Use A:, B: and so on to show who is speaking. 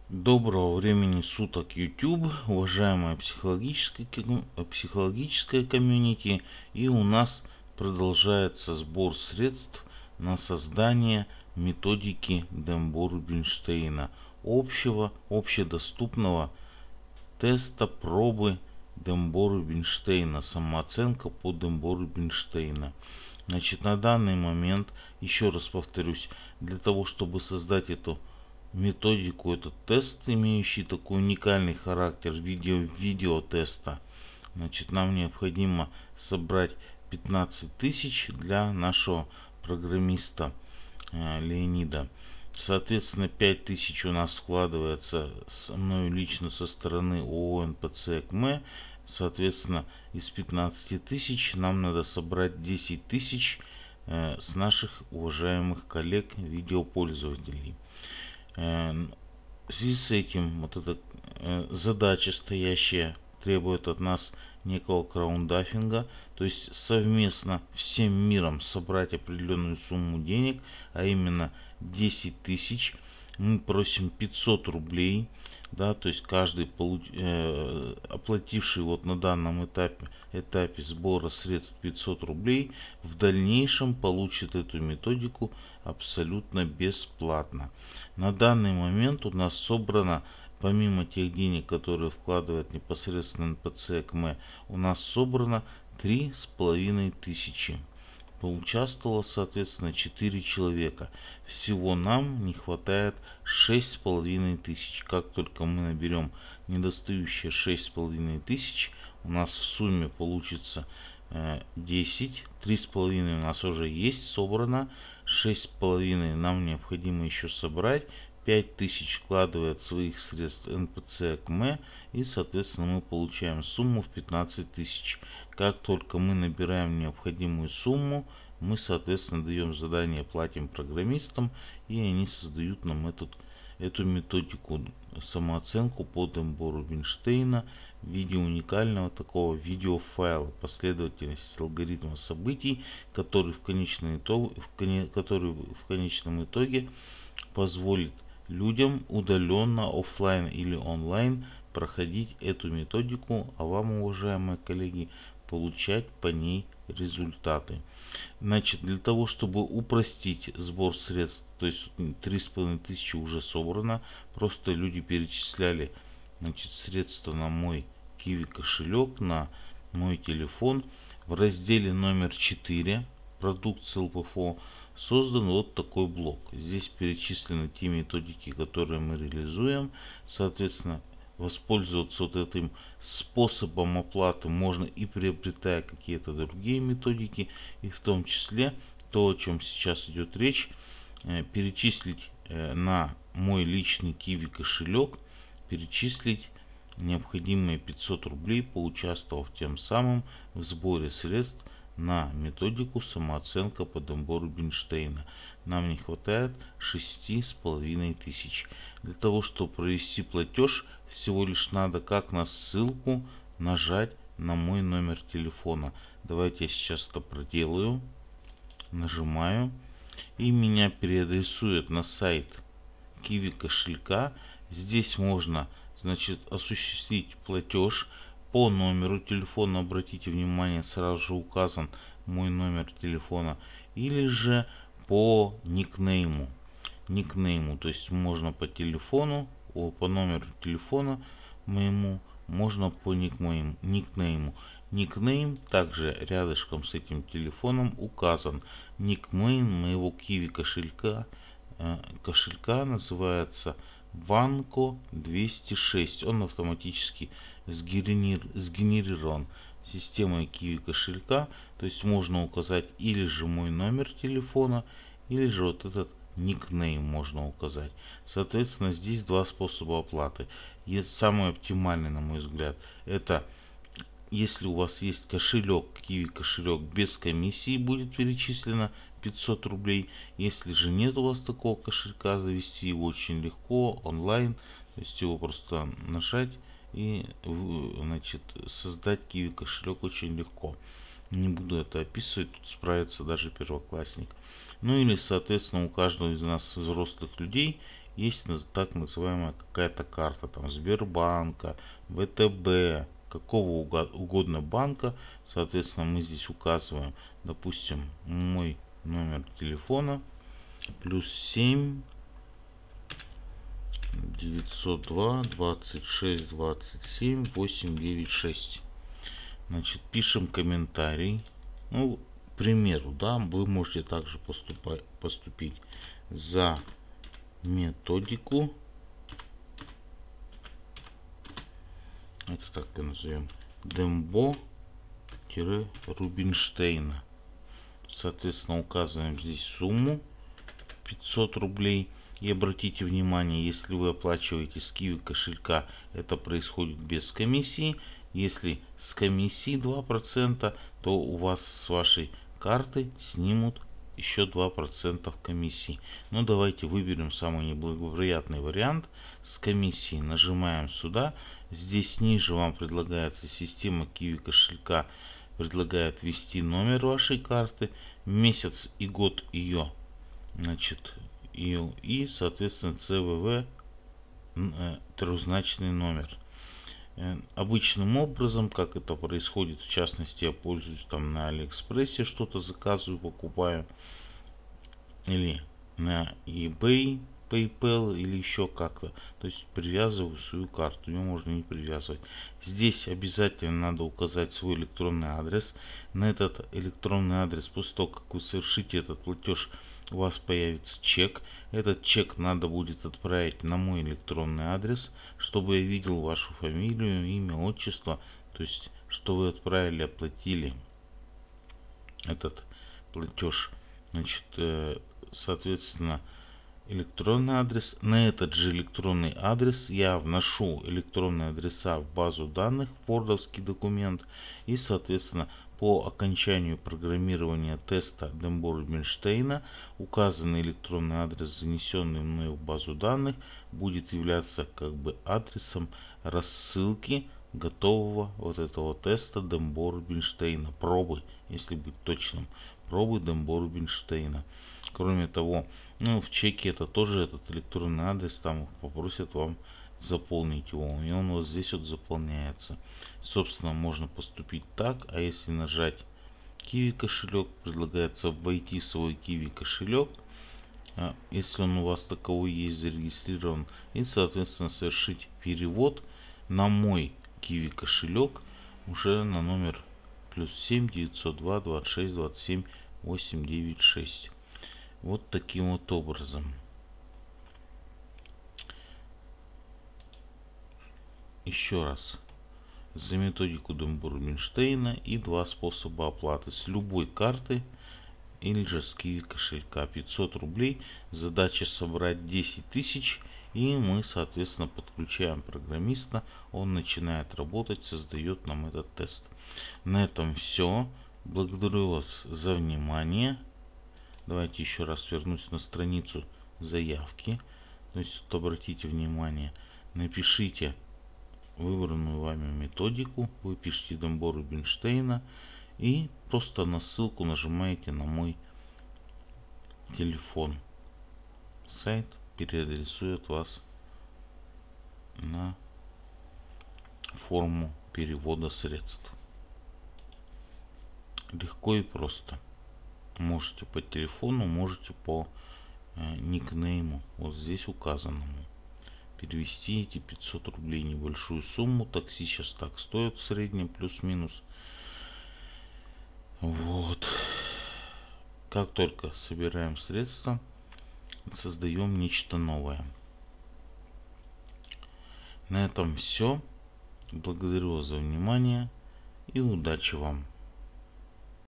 A: Доброго времени суток, YouTube, уважаемая психологическая комьюнити. И у нас продолжается сбор средств на создание методики Демbo-Рубинштейна, общедоступного теста пробы Дембо-Рубинштейна, самооценка по Дембо-Рубинштейна. Значит, на данный момент, еще раз повторюсь, для того, чтобы создать эту методику, этот тест, имеющий такой уникальный характер видеотеста, значит, нам необходимо собрать 15 тысяч для нашего программиста Леонида. Соответственно, 5000 у нас вкладывается со мною лично со стороны ООО НПЦ ЭКМЭ. Соответственно, из 15 тысяч нам надо собрать 10 тысяч с наших уважаемых коллег-видеопользователей. В связи с этим вот эта задача стоящая требует от нас некого краундафинга, то есть совместно всем миром собрать определенную сумму денег, а именно 10 тысяч. Мы просим 500 рублей, да, то есть каждый оплативший вот на данном этапе сбора средств 500 рублей в дальнейшем получит эту методику абсолютно бесплатно. На данный момент у нас собрано, помимо тех денег, которые вкладывает непосредственно НПЦ ЭКМЭ, у нас собрано 3500. Поучаствовало, соответственно, 4 человека. Всего нам не хватает 6500. Как только мы наберем недостающие 6500, у нас в сумме получится 10. 3,5 у нас уже есть собрано. 6,5 нам необходимо еще собрать. 5000 вкладывает своих средств НПЦ ЭКМЭ, и соответственно мы получаем сумму в 15 тысяч. Как только мы набираем необходимую сумму, мы соответственно даем задание, платим программистам, и они создают нам эту методику, самооценку по Дембо-Рубинштейна в виде уникального такого видеофайла, последовательности алгоритма событий, который в конечном итоге позволит людям удаленно, офлайн или онлайн проходить эту методику, а вам, уважаемые коллеги, получать по ней результаты. Значит, для того, чтобы упростить сбор средств, то есть 3500 уже собрано, просто люди перечисляли, значит, средства на мой Kiwi кошелек, на мой телефон. В разделе номер 4 продукции ЛПФО создан вот такой блок. Здесь перечислены те методики, которые мы реализуем. Соответственно, воспользоваться вот этим способом оплаты можно и приобретая какие-то другие методики, и в том числе то, о чем сейчас идет речь, перечислить на мой личный Kiwi кошелек, перечислить необходимые 500 рублей, поучаствовав тем самым в сборе средств на методику самооценка по Дембо-Рубинштейна. Нам не хватает 6500. Для того, чтобы провести платеж, всего лишь надо как на ссылку нажать на мой номер телефона. Давайте я сейчас это проделаю. Нажимаю. И меня переадресует на сайт Kiwi кошелька. Здесь можно, значит, осуществить платеж по номеру телефона. Обратите внимание, сразу же указан мой номер телефона. Или же по никнейму. То есть можно по телефону, по номеру телефона моему, можно по никнейму. Никнейм также рядышком с этим телефоном указан. Никнейм моего Kiwi кошелька называется Ванко 206. Он автоматически сгенерирован системой Kiwi кошелька. То есть можно указать или же мой номер телефона, или же вот этот никнейм можно указать. Соответственно, здесь два способа оплаты. И самый оптимальный, на мой взгляд, это если у вас есть кошелек, Kiwi кошелек, без комиссии будет перечислено 500 рублей. Если же нет у вас такого кошелька, завести его очень легко, онлайн. То есть его просто нажать и, значит, создать Kiwi кошелек очень легко. Не буду это описывать, тут справится даже первоклассник. Ну или, соответственно, у каждого из нас, взрослых людей, есть так называемая какая-то карта, там, Сбербанка, ВТБ, какого угодно банка. Соответственно, мы здесь указываем, допустим, мой номер телефона +7 902 26 27 896. Значит, пишем комментарий. Ну, к примеру, да, вы можете также поступить за методику. Это так и назовем. Дембо-Рубинштейна. Соответственно, указываем здесь сумму 500 рублей. И обратите внимание, если вы оплачиваете с Kiwi кошелька, это происходит без комиссии. Если с комиссией 2%, то у вас с вашей карты снимут еще 2% комиссии. Но давайте выберем самый неблагоприятный вариант. С комиссией нажимаем сюда. Здесь ниже вам предлагается система Kiwi кошелька. Предлагает ввести номер вашей карты, месяц и год ее, значит, и, соответственно, ЦВВ, трехзначный номер. Обычным образом, как это происходит, в частности, я пользуюсь там на Алиэкспрессе, что-то заказываю, покупаю, или на eBay, PayPal или еще как-то. То есть привязываю свою карту, ее можно не привязывать. Здесь обязательно надо указать свой электронный адрес. На этот электронный адрес, после того, как вы совершите этот платеж, у вас появится чек. Этот чек надо будет отправить на мой электронный адрес, чтобы я видел вашу фамилию, имя, отчество. То есть, что вы отправили, оплатили этот платеж. Значит, соответственно, электронный адрес. На этот же электронный адрес я вношу электронные адреса в базу данных, в вордовский документ. И, соответственно, по окончанию программирования теста Дембо-Рубинштейна указанный электронный адрес, занесенный мной в базу данных, будет являться как бы адресом рассылки готового вот этого теста Дембо-Рубинштейна. Пробы, если быть точным. Пробы Дембо-Рубинштейна. Кроме того, ну, в чеке это тоже этот электронный адрес, там попросят вам заполнить его, и он вот здесь вот заполняется. Собственно, можно поступить так, а если нажать Kiwi кошелек, предлагается войти в свой Kiwi кошелек, если он у вас таковой есть, зарегистрирован, и, соответственно, совершить перевод на мой Kiwi кошелек уже на номер +7 902 26 27 896. Вот таким вот образом. Еще раз. За методику Дембо-Рубинштейна и два способа оплаты. С любой карты или же с Kiwi кошелька. 500 рублей. Задача собрать 10 тысяч. И мы, соответственно, подключаем программиста. Он начинает работать, создает нам этот тест. На этом все. Благодарю вас за внимание. Давайте еще раз вернусь на страницу заявки. То есть, вот обратите внимание, напишите выбранную вами методику, вы пишите Дембо-Рубинштейна и просто на ссылку нажимаете на мой телефон. Сайт переадресует вас на форму перевода средств. Легко и просто. Можете по телефону, можете по никнейму, вот здесь указанному, перевести эти 500 рублей, небольшую сумму. Такси сейчас так стоит в среднем, плюс-минус. Вот. Как только собираем средства, создаем нечто новое. На этом все. Благодарю вас за внимание и удачи вам.